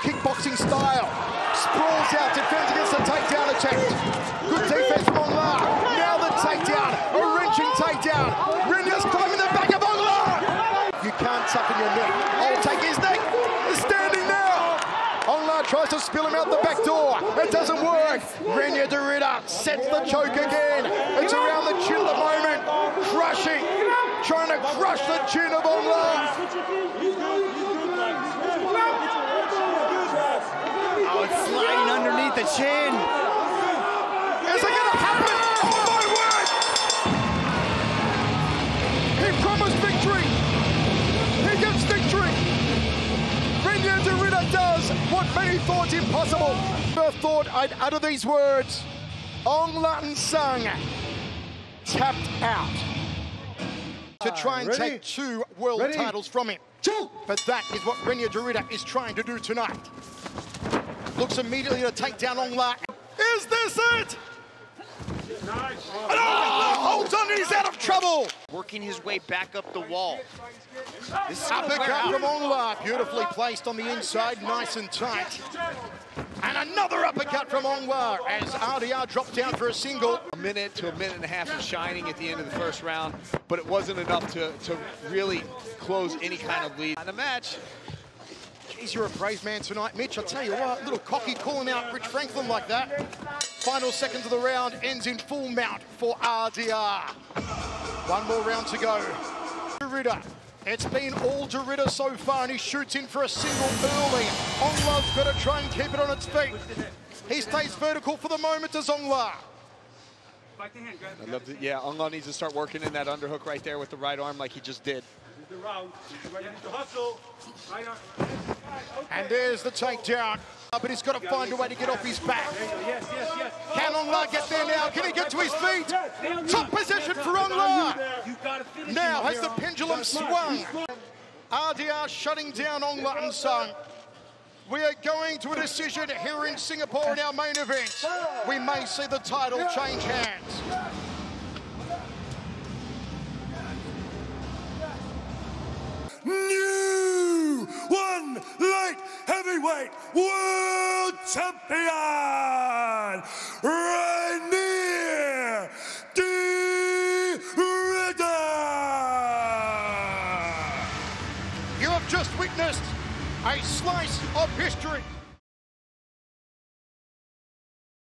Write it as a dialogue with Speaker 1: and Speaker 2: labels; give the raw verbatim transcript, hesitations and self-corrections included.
Speaker 1: kickboxing style. Sprawls out, defends against the takedown attempt. Good defense from Ong La. Now the takedown, a wrenching takedown. Renya's climbing the back of Ong La. You can't tuck in your neck. Oh, take his neck. He's standing now. Ong La tries to spill him out the back door. It doesn't work. Renya Dorita sets the choke again. It's around the chin at the moment. Crushing. Trying to crush the chin of Ong La.
Speaker 2: Oh, it's sliding underneath the chin.
Speaker 1: Is it going to happen? Oh, my word! He promised victory. He gets victory. Renya Dorita does what many thought impossible. Never thought I'd utter these words. Ong La Nsang tapped out to try and
Speaker 3: Ready?
Speaker 1: take two world
Speaker 3: Ready?
Speaker 1: titles from him.
Speaker 3: Two.
Speaker 1: But that is what Renya Dorita is trying to do tonight. Looks immediately to take down Ong La. Is this it?
Speaker 3: Nice.
Speaker 1: And Ong La holds on and he's out of trouble.
Speaker 2: Working his way back up the wall. This is
Speaker 1: Uppercut from Ong La, beautifully placed on the inside, nice and tight. And another uppercut from Ong La as R D R drops down for a single.
Speaker 4: A minute to a minute and a half of shining at the end of the first round, but it wasn't enough to, to really close any kind of lead on the match.
Speaker 1: Geez, you're a praise man tonight, Mitch. I tell you what, a little cocky calling out Rich Franklin like that. Final seconds of the round ends in full mount for R D R. One more round to go. Dorita. It's been all Dorita so far, and he shoots in for a single early. Ong La's got to try and keep it on its feet. He stays vertical for the moment as Ong La.
Speaker 4: I love it. Yeah, Ong La needs to start working in that underhook right there with the right arm like he just did.
Speaker 1: And there's the takedown. But he's got to find a way to get off his back. Can Ong La get there now? Can he get to his feet? Top position for Ong La. Now has the pendulum swung. R D R shutting down Ong La Nsang. We are going to a decision here in Singapore in our main event. We may see the title change hands.
Speaker 3: New one light heavyweight world champion, Renya Dorita.
Speaker 1: You have just witnessed a slice of history.